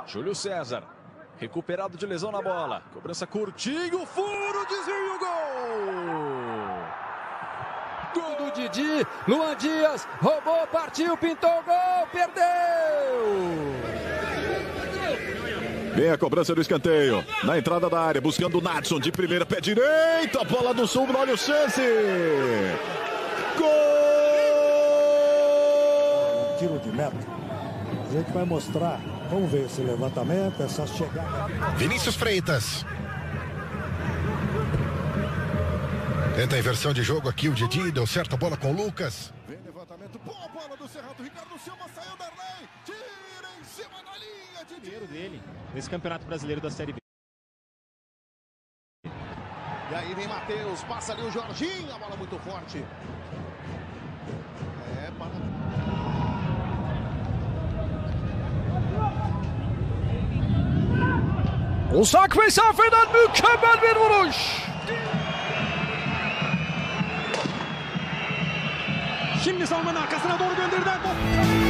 Júlio César, recuperado de lesão na bola. Cobrança curtinho, furo, desvio, gol! Gol do Didi, Luan Dias, roubou, partiu, pintou, gol, perdeu! Vem a cobrança do escanteio. Na entrada da área, buscando o Nadson de primeira, pé direito. A bola do Sul, olha o chance. Gol! Tiro de meta. A gente vai mostrar. Vamos ver esse levantamento, essa chegada. Vinícius Freitas. Tenta a inversão de jogo aqui, o Didi deu certo a bola com o Lucas. Vem levantamento, boa bola do Cerrado, Ricardo Silva saiu da lei, tira em cima da linha, Didi. Primeiro dele nesse Campeonato Brasileiro da Série B. E aí vem Matheus, passa ali o Jorginho, a bola muito forte. Uzak mesafeden mükemmel bir vuruş. Şimdi savunmanın arkasına doğru gönderdi.